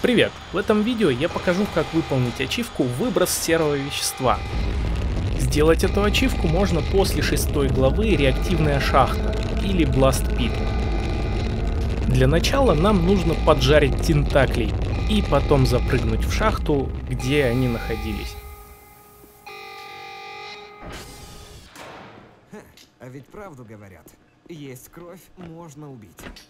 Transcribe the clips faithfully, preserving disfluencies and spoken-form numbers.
Привет! В этом видео я покажу, как выполнить ачивку «Выброс серого вещества». Сделать эту ачивку можно после шестой главы «Реактивная шахта» или Blast Pit. Для начала нам нужно поджарить тентаклей и потом запрыгнуть в шахту, где они находились. А ведь правду говорят, есть кровь, можно убить.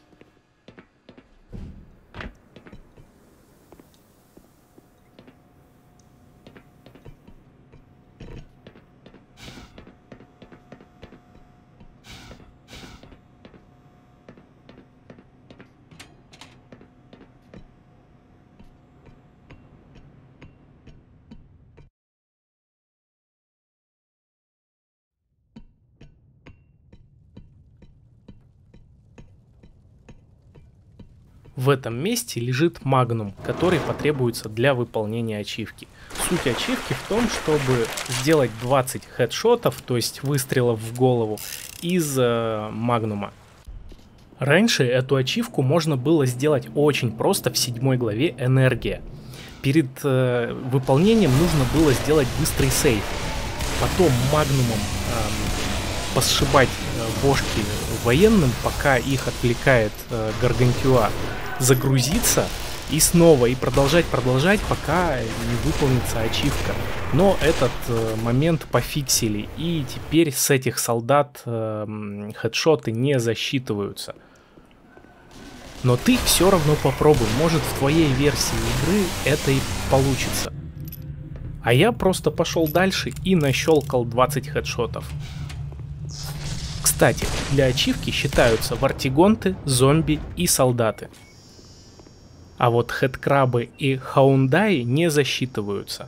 В этом месте лежит магнум, который потребуется для выполнения ачивки. Суть ачивки в том, чтобы сделать двадцать хедшотов, то есть выстрелов в голову, из э, магнума. Раньше эту ачивку можно было сделать очень просто в седьмой главе «Энергия». Перед э, выполнением нужно было сделать быстрый сейв, потом магнумом э, посшибать э, бошки военным, пока их отвлекает э, Гаргантюа, загрузиться и снова, и продолжать, продолжать, пока не выполнится ачивка. Но этот э, момент пофиксили, и теперь с этих солдат э, хедшоты не засчитываются. Но ты все равно попробуй, может в твоей версии игры это и получится. А я просто пошел дальше и нащелкал двадцать хедшотов. Кстати, для ачивки считаются вартигонты, зомби и солдаты. А вот хедкрабы и хаундаи не засчитываются.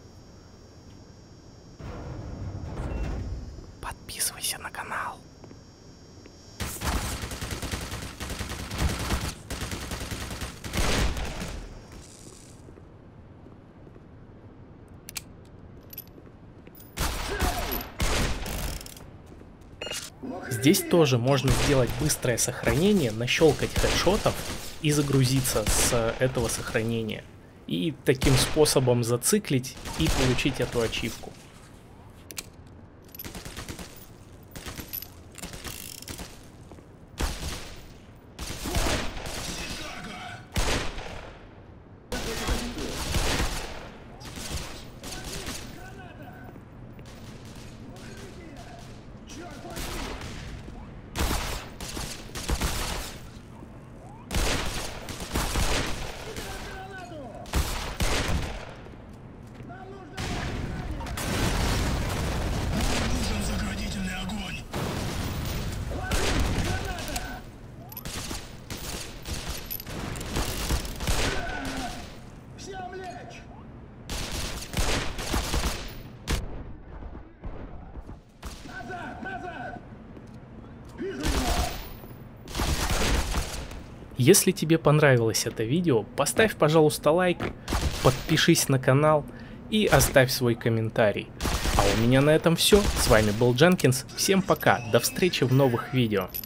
Подписывайся на канал. Здесь тоже можно сделать быстрое сохранение, нащелкать хедшотов и загрузиться с этого сохранения. И таким способом зациклить и получить эту ачивку. Если тебе понравилось это видео, поставь, пожалуйста, лайк, подпишись на канал и оставь свой комментарий. А у меня на этом все. С вами был Дженкинс. Всем пока. До встречи в новых видео.